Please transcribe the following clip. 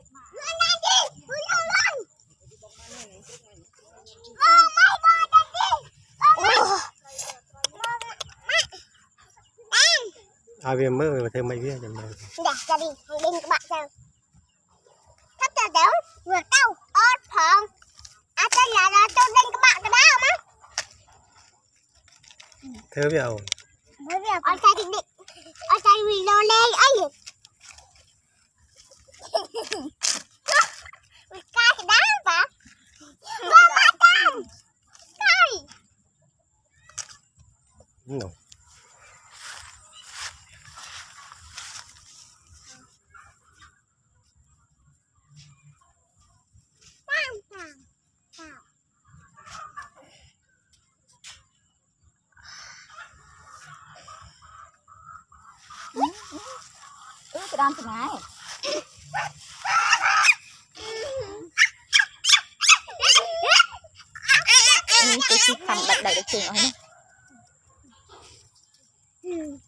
Vì mới thêm mấy viên rồi. Dạ, gia đình các bạn xem. Thắt cho đéo vừa câu ớt phòng. Cho là cho đinh các bạn cái đó không á? Thế vào. Mới vào. Ở đây định. Ở đây vì lo lê ấy. Vì cái đó bà. Mama con. Cái. No. Cái đam từng ngày. Cái khăn bật đầy được chừng rồi.